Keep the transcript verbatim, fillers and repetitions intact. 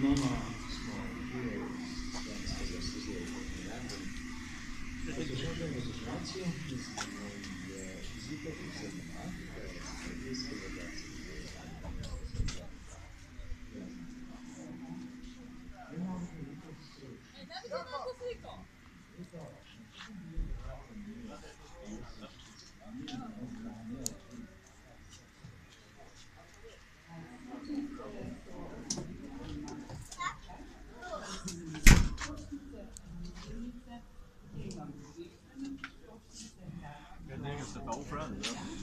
non ha io questo sono delle situazioni che sono visite che sono Jag lägger sig på för den.